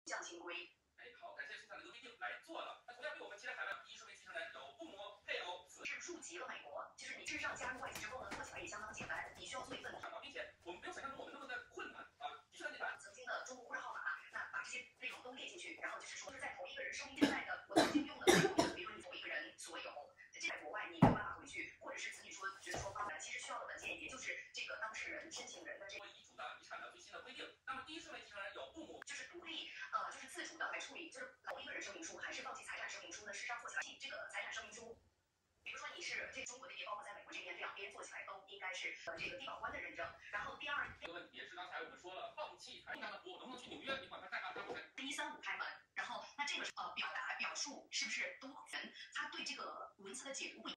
项清规。 好，感谢苏珊的规定来做了。那同样对我们其他海外第一顺位继承人有父母、配偶、子是入籍了美国，就是你事实上加入外籍之后呢，做起来也相当简单，你需要做一份， 并且我们没有想象中我们那么的困难啊，的确很简单。 曾经的中国护照号码，那把这些内容都列进去，然后就是说是在同一个人生命现在的我曾经用的，比如说你某一个人所有，这在国外你没有办法回去，或者是子女说觉得说发其实需要的文件也就是这个当事人申请人的这个遗嘱的遗产的最新的规定。那么第一顺位继承人有父母， 就是独立就是自主的来处理，就是同一个人声明书还是放弃财产声明书呢？事实上做起来这个财产声明书。比如说你是这中国这边，包括在美国这边，两边做起来都应该是这个地保官的认证。然后第二个问题也是刚才我们说了，放弃财产的我能不能去纽约？你管他干嘛？他不 135开门，然后那这个表述是不是都全？他对这个文字的解读不一样。